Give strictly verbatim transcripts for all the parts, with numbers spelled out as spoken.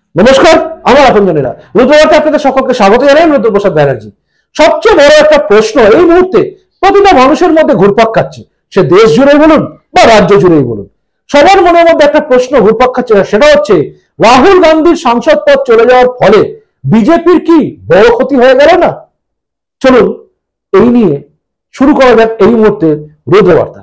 নমস্কার, আমার আপনজনেরা রুদ্রবার্তা আপনাদের সকলকে স্বাগত জানাই। আমি রুদ্রপ্রসাদ ব্যানার্জি। সবচেয়ে বড় একটা প্রশ্ন এই মুহূর্তে প্রতিটা মানুষের মধ্যে ঘুরপাক খাচ্ছে, সে দেশ জুড়ে বলুন বা রাজ্য জুড়েই বলুন, সবার মনের মধ্যে একটা প্রশ্ন ঘুরপাক খাচ্ছে, সেটা হচ্ছে রাহুল গান্ধীর সাংসদ পদ চলে যাওয়ার ফলে বিজেপির কি বড় ক্ষতি হয়ে গেল না? চলুন এই নিয়ে শুরু করা যাক এই মুহূর্তে রুদ্রবার্তা।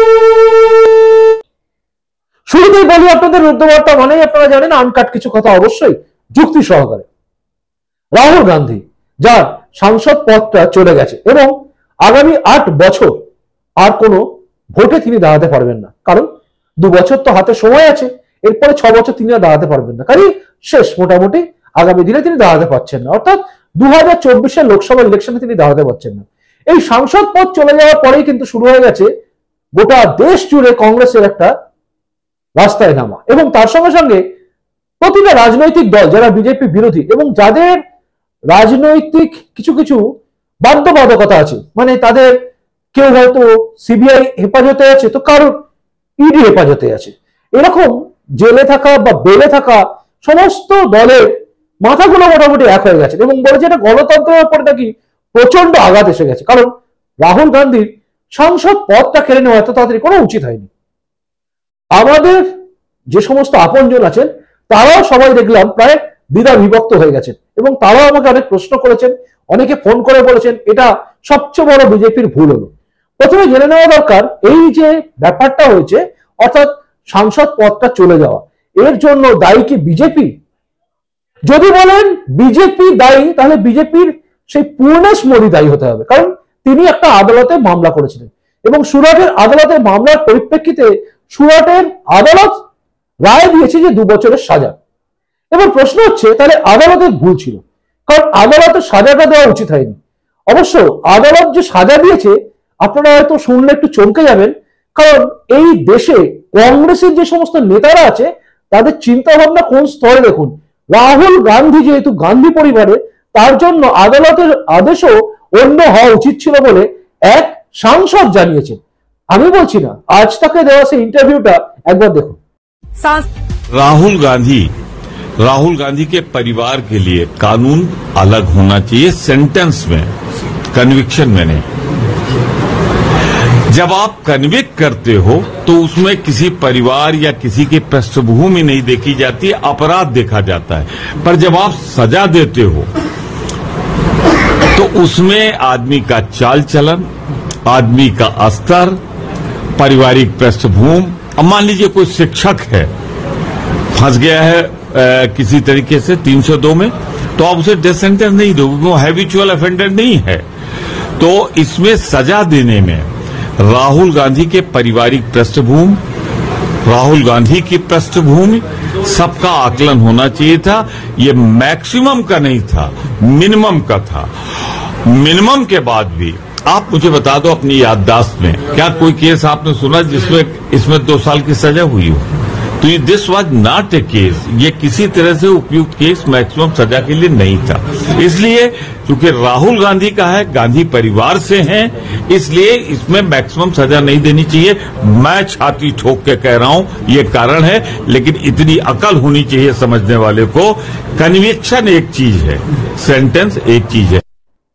শুরুতেই বলি আপনাদের রুদ্রবার্তা মানেই আপনারা জানেন আনকাট কিছু কথা, অবশ্যই যুক্তি সহকারে। রাহুল গান্ধী যার সাংসদ পদটা চলে গেছে এবং আগামী আট বছর আর কোনো ভোটে তিনি দাঁড়াতে পারবেন না, কারণ দু বছর তো হাতে সময় আছে, এরপরে ছ বছর তিনি আর দাঁড়াতে পারবেন না, কারণ শেষ মোটামুটি আগামী দিনে তিনি দাঁড়াতে পারছেন না, অর্থাৎ দু হাজার চব্বিশের লোকসভা ইলেকশনে তিনি দাঁড়াতে পারছেন না। এই সাংসদ পদ চলে যাওয়ার পরেই কিন্তু শুরু হয়ে গেছে গোটা দেশ জুড়ে কংগ্রেসের একটা রাস্তায় নামা, এবং তার সঙ্গে সঙ্গে প্রতিটা রাজনৈতিক দল যারা বিজেপি বিরোধী এবং যাদের রাজনৈতিক কিছু কিছু বাধ্যবাধকতা আছে, মানে তাদের কেউ হয়তো সিবিআই হেফাজতে আছে, তো কারোর ইডি হেফাজতে আছে, এরকম জেলে থাকা বা বেলে থাকা সমস্ত দলের মাথাগুলো মোটামুটি এক হয়ে গেছে এবং বলেছে এটা গণতন্ত্রের উপর নাকি প্রচন্ড আঘাত এসে গেছে, কারণ রাহুল গান্ধীর সাংসদ পদটা কেড়ে নেওয়া এত তাড়াতাড়ি কোনো উচিত হয়নি। আমাদের যে সমস্ত আপনজন আছেন তারাও সবাই দেখলাম প্রায় দ্বিধা বিভক্ত হয়ে গেছেন এবং তারাও আমাকে অনেক প্রশ্ন করেছেন, অনেকে ফোন করে বলেছেন এটা সবচেয়ে বড় বিজেপির ভুল হলো। প্রথমে জেনে নেওয়া দরকার এই যে ব্যাপারটা হয়েছে, অর্থাৎ সাংসদ পদটা চলে যাওয়া, এর জন্য দায়ী কি বিজেপি? যদি বলেন বিজেপি দায়ী, তাহলে বিজেপির সেই পূর্ণেশ মোদী দায়ী হতে হবে, কারণ তিনি একটা আদালতে মামলা করেছিলেন এবং সুরাটের আদালতের মামলার পরিপ্রেক্ষিতে সুরাটের আদালত রায় দিয়েছে যে দু বছরের সাজা। এবার প্রশ্ন হচ্ছে তাহলে আদালতের ভুল ছিল, কারণ আদালতের সাজাটা দেওয়া উচিত হয়নি। অবশ্য আদালত যে সাজা দিয়েছে আপনারা হয়তো শুনলে একটু চমকে যাবেন, কারণ এই দেশে কংগ্রেসের যে সমস্ত নেতারা আছে তাদের চিন্তা ভাবনা কোন স্তরে দেখুন। রাহুল গান্ধী যেহেতু গান্ধী পরিবারে, তার জন্য আদালতের আদেশও অন্য হওয়া উচিত ছিল বলে এক সাংসদ জানিয়েছেন। আমি বলছি না, আজ তাকে দেওয়া সেই ইন্টারভিউটা একবার দেখুন। राहुल गांधी राहुल गांधी के परिवार के लिए कानून अलग होना चाहिए, सेंटेंस में, कन्विक्शन में नहीं। जब आप कन्विक्ट करते हो तो उसमें किसी परिवार या किसी की पृष्ठभूमि नहीं देखी जाती, अपराध देखा जाता है। पर जब आप सजा देते हो तो उसमें आदमी का चाल चलन, आदमी का स्तर, पारिवारिक पृष्ठभूमि। अब मान लीजिए कोई शिक्षक है, फंस गया है आ, किसी तरीके से तीन सौ दो में, तो आप उसे डेथ सेंटेंस नहीं दोगे, वो हैबिचुअल ऑफेंडर नहीं है। तो इसमें सजा देने में राहुल गांधी के पारिवारिक पृष्ठभूमि, राहुल गांधी की पृष्ठभूमि, सबका आकलन होना चाहिए था। ये मैक्सिमम का नहीं था, मिनिमम का था। मिनिमम के बाद भी आप मुझे बता दो अपनी याददाश्त में, क्या कोई केस आपने सुना जिसमें इसमें दो साल की सजा हुई हो? तो ये this was not a case, ये किसी तरह से उपयुक्त केस मैक्सिमम सजा के लिए नहीं था। इसलिए चूंकि राहुल गांधी का है, गांधी परिवार से हैं, इसलिए इसमें मैक्सिमम सजा नहीं देनी चाहिए। मैं छाती ठोक के कह रहा हूं ये कारण है, लेकिन इतनी अकल होनी चाहिए समझने वाले को। कन्विक्शन एक चीज है, सेंटेंस एक चीज है।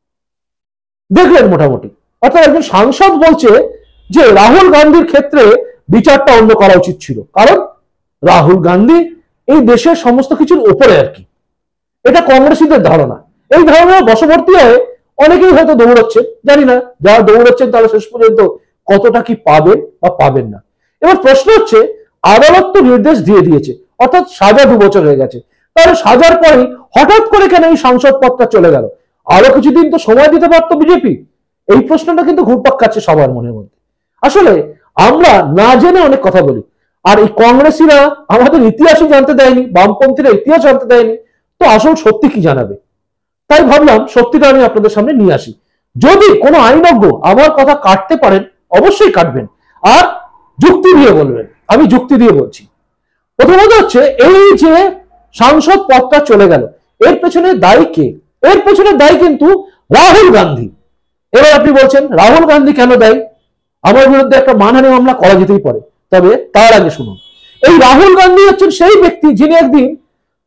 দেখলেন মোটামুটি, অর্থাৎ একজন সাংসদ বলছে যে রাহুল গান্ধীর ক্ষেত্রে বিচারটা অন্য করা উচিত ছিল, কারণ রাহুল গান্ধী এই দেশের সমস্ত কিছুর উপরে আর কি। এটা কংগ্রেসীদের ধারণা, এই ধারণার বশবর্তী হয়ে অনেকেই হয়তো দৌড়াচ্ছেন, জানি না যারা দৌড়াচ্ছেন তারা শেষ পর্যন্ত কতটা কি পাবেন বা পাবেন না। এবার প্রশ্ন হচ্ছে আদালত তো নির্দেশ দিয়ে দিয়েছে, অর্থাৎ সাজা দু বছর হয়ে গেছে, তাহলে সাজার পরেই হঠাৎ করে কেন এই সাংসদ পদটা চলে গেল? আরো কিছুদিন তো সময় দিতে পারতো বিজেপি। এই প্রশ্নটা কিন্তু ঘুরপাক খাচ্ছে সবার মনের মধ্যে। আসলে আমরা না জেনে অনেক কথা বলি, আর এই কংগ্রেসীরা আমাদের ইতিহাসই জানতে দেয়নি, বামপন্থীরা ইতিহাস জানতে দেয়নি, তো আসল সত্যি কি জানাবে? তাই ভাবলাম সত্যিটা আমি আপনাদের সামনে নিয়ে আসি। যদি কোনো আইনজ্ঞ আমার কথা কাটতে পারেন অবশ্যই কাটবেন, আর যুক্তি দিয়ে বলবেন। আমি যুক্তি দিয়ে বলছি। প্রথমত হচ্ছে এই যে সাংসদ পদটা চলে গেল, এর পেছনে দায়ী কে? এর পেছনে দায়ী কিন্তু রাহুল গান্ধী। এবার আপনি বলছেন রাহুল গান্ধী কেন দায়ী? আমার বিরুদ্ধে একটা মানহানি মামলা করা যেতেই পারে, তবে তার আগে শুনুন। এই রাহুল গান্ধী হচ্ছেন সেই ব্যক্তি যিনি একদিন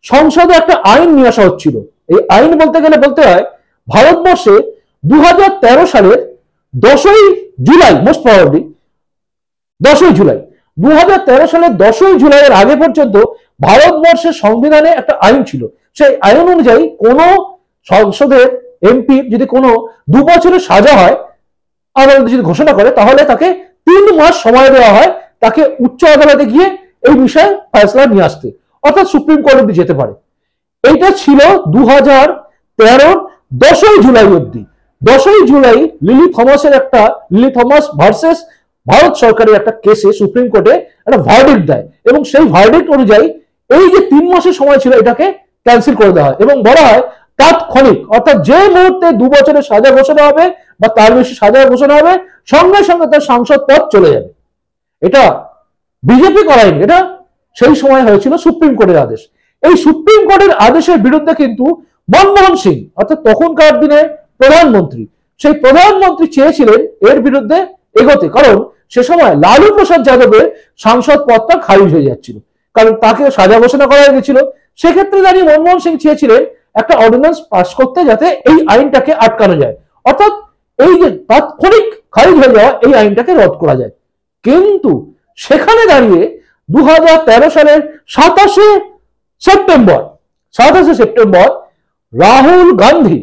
সংসদে একটা আইন নিয়ে আসা হচ্ছিল। এই আইন বলতে গেলে বলতে হয় ভারতবর্ষে দু হাজার তেরো সালের দশই জুলাই, মোস্ট প্রবাবলি দশই জুলাই দু হাজার তেরো সালের দশই জুলাইয়ের আগে পর্যন্ত ভারতবর্ষের সংবিধানে একটা আইন ছিল। সেই আইন অনুযায়ী কোন সংসদের এমপি যদি কোনো দু বছরের সাজা হয়, আদালত যদি ঘোষণা করে, তাহলে তাকে তিন মাস সময় দেওয়া হয় তাকে উচ্চ আদালতে গিয়ে এই বিষয়ে ফয়সলা নিয়ে আসতে, অর্থাৎ সুপ্রিম কোর্ট অব্দি যেতে পারে। এইটা ছিল দু হাজার তেরোর দশই জুলাই অব্দি। দশই জুলাই লিলি থমাসের একটা লিলি থমাস ভার্সেস ভারত সরকারের একটা কেসে সুপ্রিম কোর্টে একটা ভার্ডিক্ট দেয়, এবং সেই ভার্ডিক্ট অনুযায়ী এই যে তিন মাসের সময় ছিল এটাকে ক্যান্সেল করে দেওয়া হয় এবং বলা হয় তাৎক্ষণিক, অর্থাৎ যে মুহূর্তে দু বছরের সাজা ঘোষণা হবে বা তার বেশি সাজা ঘোষণা হবে সঙ্গে সঙ্গে তার সাংসদ পদ চলে যাবে। এটা বিজেপি করায়নি, এটা সেই সময় হয়েছিল সুপ্রিম কোর্টের আদেশ। এই সুপ্রিম কোর্টের আদেশের বিরুদ্ধে কিন্তু মনমোহন সিং, অর্থাৎ তখনকার দিনে প্রধানমন্ত্রী, সেই প্রধানমন্ত্রী চেয়েছিলেন এর বিরুদ্ধে এগোতে, কারণ সে সময় লালু প্রসাদ যাদবের সাংসদ পদটা খারিজ হয়ে যাচ্ছিল, কারণ তাকে সাজা ঘোষণা করা গেছিল। সেক্ষেত্রে দাঁড়িয়ে মনমোহন সিং চেয়েছিলেন একটা অর্ডিন্যান্স পাস করতে যাতে এই আইনটাকে আটকানো যায়, অর্থাৎ এই যে তাৎক্ষণিক খারিজ হয়ে যাওয়া এই আইনটাকে রদ করা যায়। কিন্তু সেখানে দাঁড়িয়ে দু হাজার তেরো সালের সাতাশে সেপ্টেম্বর সাতাশে সেপ্টেম্বর রাহুল গান্ধী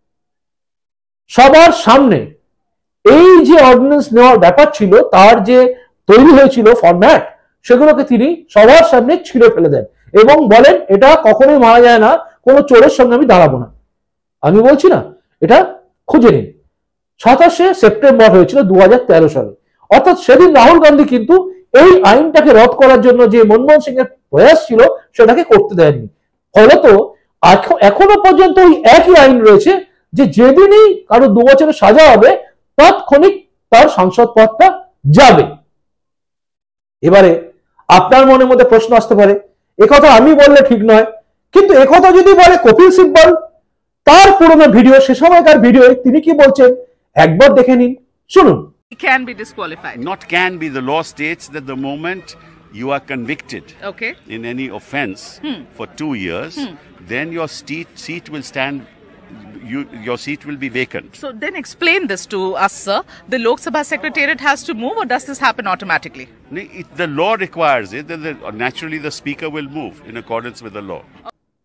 সবার সামনে এই যে অর্ডিন্যান্স নেওয়ার ব্যাপার ছিল তার যে তৈরি হয়েছিল ফরম্যাট, সেগুলোকে তিনি সবার সামনে ছিঁড়ে ফেলে দেন এবং বলেন এটা কখনোই মারা যায় না, কোনো চোরের সঙ্গে আমি দাঁড়াবো না। আমি বলছি না, এটা খুঁজে নিন। সাতাশে সেপ্টেম্বর হয়েছিল দু হাজার তেরো সালে, অর্থাৎ সেদিন রাহুল গান্ধী কিন্তু এই আইনটাকে রদ করার জন্য যে মনমোহন সিং এর প্রয়াস ছিল সেটাকে করতে দেননি। ফলত এখনো পর্যন্ত ওই একই আইন রয়েছে যে যেদিনই কারো দু বছরের সাজা হবে তাৎক্ষণিক তার সাংসদ পদটা যাবে। এবারে আপনার মনের মধ্যে প্রশ্ন আসতে পারে, একথা আমি বললে ঠিক নয়, কিন্তু একথা যদি বলে কপিল সিব্বল, তার পুরনো ভিডিও, সে সময়কার ভিডিও, তিনি কি বলছেন একবার দেখে নিন, শুনুন। Can be disqualified. Not can be. The law states that the moment you are convicted Okay. in any offense Hmm. for two years, Hmm. then your seat seat will stand. You, your seat will be vacant. So then explain this to us, sir. The Lok Sabha Secretariat has to move, or does this happen automatically? No, it, the law requires it. That the, naturally, the speaker will move in accordance with the law.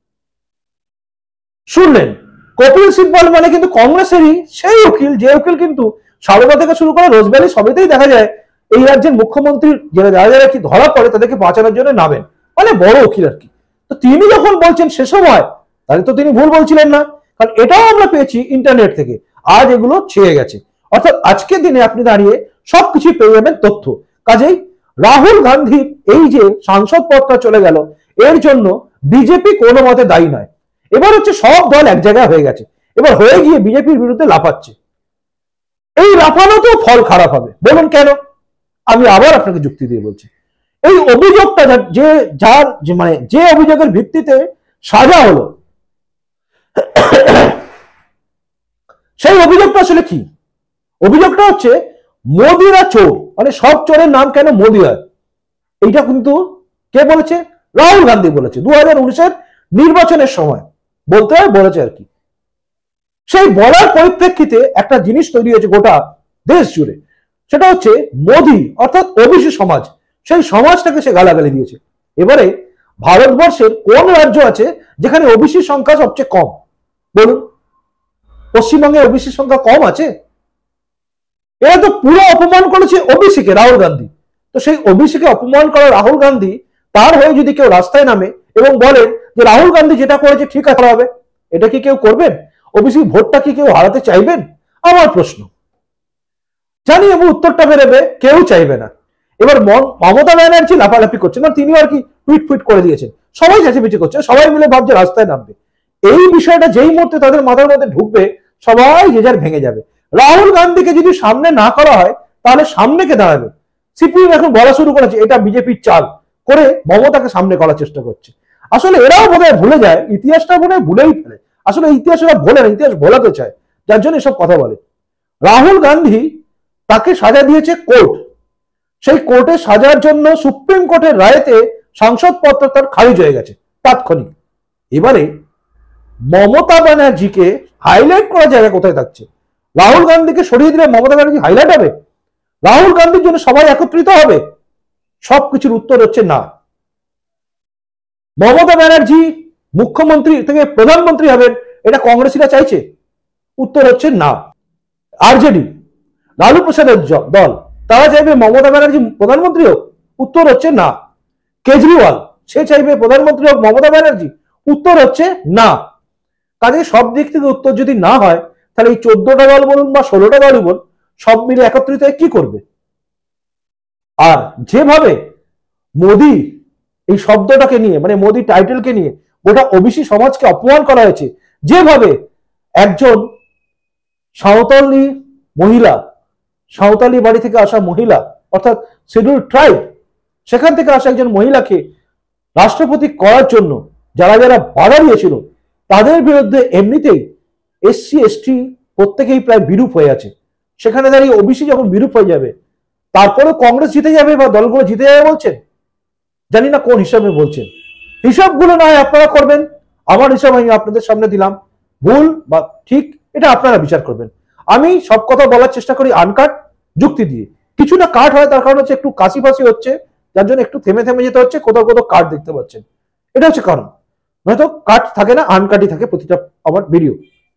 শুনলেন, কপিল সিব্বল মানে কিন্তু কংগ্রেসেরই সেই উকিল, যে উকিল কিন্তু সারদা থেকে শুরু করে রোজভ্যালি সবেতেই দেখা যায় এই রাজ্যের মুখ্যমন্ত্রীর যারা যারা যারা কি ধরা পড়ে তাদেরকে বাঁচানোর জন্য নামেন, মানে বড় উকিল আর কি। তো তিনি যখন বলছেন সে সময়, তাহলে তো তিনি ভুল বলছিলেন না, কারণ এটাও আমরা পেয়েছি ইন্টারনেট থেকে। আজ এগুলো ছেয়ে গেছে, অর্থাৎ আজকের দিনে আপনি দাঁড়িয়ে সবকিছু পেয়ে যাবেন তথ্য। কাজেই রাহুল গান্ধীর এই যে সাংসদ পদটা চলে গেল, এর জন্য বিজেপি কোনো মতে দায়ী নয়। এবার হচ্ছে সব দল এক জায়গায় হয়ে গেছে, এবার হয়ে গিয়ে বিজেপির বিরুদ্ধে লাফাচ্ছে। এই লাফানোতেও ফল খারাপ হবে। বলুন কেন? আমি আবার আপনাকে যুক্তি দিয়ে বলছি। এই অভিযোগটা যে যার যে মানে যে অভিযোগের ভিত্তিতে সাজা হলো, সেই অভিযোগটা আসলে কি? অভিযোগটা হচ্ছে মোদিরা চোর, মানে সব চোরের নাম কেন মোদি হয়। এইটা কিন্তু কে বলেছে? রাহুল গান্ধী বলেছে দু হাজার উনিশের নির্বাচনের সময়, বলতে হয় বলেছে আর কি। সেই বলার পরিপ্রেক্ষিতে একটা জিনিস তৈরি হয়েছে গোটা দেশ জুড়ে, সেটা হচ্ছে মোদি অর্থাৎ ওবিসি সমাজ, সেই সমাজটাকে সে গালাগালি দিয়েছে। এবারে ভারতবর্ষের কোন রাজ্য আছে যেখানে ওবিসি সংখ্যা সবচেয়ে কম? বলুন, পশ্চিমবঙ্গে ওবিসি সংখ্যা কম আছে? এরা তো পুরো অপমান করেছে ওবিসিকে, রাহুল গান্ধী। তো সেই ওবিসিকে অপমান করা রাহুল গান্ধী, তার হয়ে যদি কেউ রাস্তায় নামে এবং বলেন যে রাহুল গান্ধী যেটা করেছে ঠিক আছে হবে, এটা কি কেউ করবেন? ওবিসি ভোটটা কি কেউ হারাতে চাইবেন? আমার প্রশ্ন। জানি এবং উত্তরটা বেরোবে কেউ চাইবে না। এবার মমতা ব্যানার্জি লাফালাফি করছেন, না তিনি আর কি টুইট ফুইট করে দিয়েছেন, সবাই চেঁচামেচি করছে, সবাই মিলে ভাবছে রাস্তায় নামবে। এই বিষয়টা যেই মুহূর্তে তাদের মাথার মধ্যে ঢুকবে, সবাই যে যার ভেঙে যাবে। রাহুল গান্ধীকে যদি সামনে না করা হয় তাহলে সামনে কে দাঁড়াবে? সিপিএম এখন বলা শুরু করেছে এটা বিজেপির চাল করে মমতাকে সামনে করার চেষ্টা করছে। আসলে এরাও বোধহয় ভুলে যায়, ইতিহাসটা বোধহয় ভুলেই ফেলে। আসলে ইতিহাস ওরা ভোলে না, ইতিহাস ভোলাতে চায়, যার জন্য এসব কথা বলে। রাহুল গান্ধী তাকে সাজা দিয়েছে কোর্ট, সেই কোর্টে সাজার জন্য সুপ্রিম কোর্টের রায়েতে সাংসদ পদটা তার খারিজ হয়ে গেছে তাৎক্ষণিক। এবারে মমতা ব্যানার্জিকে হাইলাইট করার জায়গা কোথায় থাকছে? রাহুল গান্ধীকে সরিয়ে দিলে মমতা ব্যানার্জি হাইলাইট হবে? রাহুল গান্ধীর জন্য সবাই একত্রিত হবে? সবকিছুর উত্তর হচ্ছে না। মমতা ব্যানার্জি মুখ্যমন্ত্রী থেকে প্রধানমন্ত্রী হবেন, এটা কংগ্রেসীরা চাইছে? উত্তর হচ্ছে না। আরজেডি, লালু প্রসাদের দল, তারা চাইবে মমতা ব্যানার্জি প্রধানমন্ত্রী হোক? উত্তর হচ্ছে না। কেজরিওয়াল, সে চাইবে প্রধানমন্ত্রী হোক মমতা ব্যানার্জি? উত্তর হচ্ছে না। কাজে সব দিক থেকে উত্তর যদি না হয়, তাহলে এই চোদ্দটা দল বলুন বা ষোলোটা দলই বলুন, সব মিলে একত্রিত হয়ে কি করবে? আর যেভাবে মোদি এই শব্দটাকে নিয়ে, মানে মোদি টাইটেলকে নিয়ে গোটা ওবিসি সমাজকে অপমান করা হয়েছে, যেভাবে একজন সাঁওতালি মহিলা, সাঁওতালি বাড়ি থেকে আসা মহিলা, অর্থাৎ শিডিউল ট্রাইব, সেখান থেকে আসা একজন মহিলাকে রাষ্ট্রপতি করার জন্য যারা যারা বাধা দিয়েছিল, তাদের বিরুদ্ধে এমনিতেই এসসি এসটি প্রত্যেকেই প্রায় বিরূপ হয়ে আছে। সেখানে দাঁড়িয়ে ওবিসি যখন বিরূপ হয়ে যাবে, তারপরে কংগ্রেস জিতে যাবে বা দলগুলো জিতে যাবে বলছেন? জানি না কোন হিসাবে বলছেন। হিসাবগুলো না হয় আপনারা করবেন, আমার হিসাব আমি আপনাদের সামনে দিলাম। ভুল বা ঠিক এটা আপনারা বিচার করবেন। আমি সব কথা বলার চেষ্টা করি আনকাট যুক্তি দিয়ে। কিছু না কাট হয়, তার কারণ হচ্ছে একটু কাশি ফাঁসি হচ্ছে, যার জন্য একটু থেমে থেমে যেতে হচ্ছে, কোথাও কোথাও কাট দেখতে পাচ্ছেন, এটা হচ্ছে কারণ। নয়তো কাট থাকে না, আনকাটই থাকে প্রতিটা আমার ভিডিও।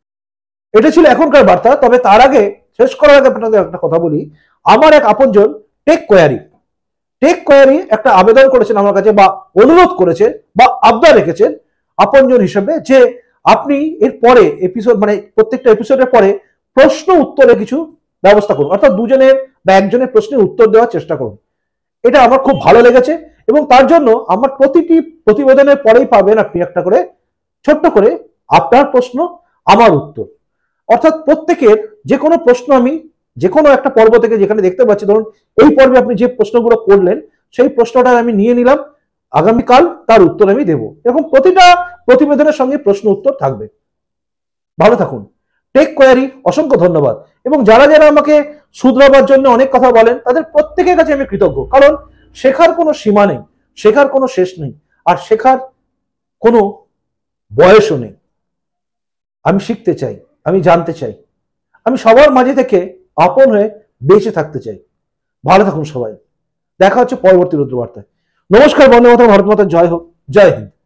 এটা ছিল এখনকার বার্তা। তবে তার আগে, শেষ করার আগে আপনাদের একটা কথা বলি। আমার এক আপনজন টেক কোয়ারি টেক কোয়ারি একটা আবেদন করেছেন আমার কাছে, বা অনুরোধ করেছে বা আবদার রেখেছেন আপনজন হিসেবে, যে আপনি এর পরে এপিসোড, মানে প্রত্যেকটা এপিসোডের পরে প্রশ্ন উত্তরে কিছু ব্যবস্থা করুন, অর্থাৎ দুজনের বা একজনের প্রশ্নের উত্তর দেওয়ার চেষ্টা করুন। এটা আমার খুব ভালো লেগেছে এবং তার জন্য আমার প্রতিটি প্রতিবেদনের পরেই পাবেন আপনি একটা করে ছোট্ট করে আপনার প্রশ্ন, আমার উত্তর। অর্থাৎ প্রত্যেকের যে কোনো প্রশ্ন আমি যে কোনো একটা পর্ব থেকে, যেখানে দেখতে পাচ্ছি ধরুন এই পর্বে আপনি যে প্রশ্নগুলো করলেন, সেই প্রশ্নটা আমি নিয়ে নিলাম, আগামীকাল তার উত্তর আমি দেব। এরকম প্রতিটা প্রতিবেদনের সঙ্গে প্রশ্ন উত্তর থাকবে। ভালো থাকুন। টেক কোয়ারি, অসংখ্য ধন্যবাদ। এবং যারা যারা আমাকে শুধরাবার জন্য অনেক কথা বলেন, তাদের প্রত্যেকের কাছে আমি কৃতজ্ঞ, কারণ শেখার কোনো সীমা নেই, শেখার কোনো শেষ নেই, আর শেখার কোনো বয়সও নেই। আমি শিখতে চাই, আমি জানতে চাই, আমি সবার মাঝে থেকে আপন হয়ে বেঁচে থাকতে চাই। ভালো থাকুন সবাই। দেখা হচ্ছে পরবর্তী রুদ্রবার্তায়। নমস্কার, বন্দে মাতরম, ভারত মাতার জয় হোক, জয় হিন্দ।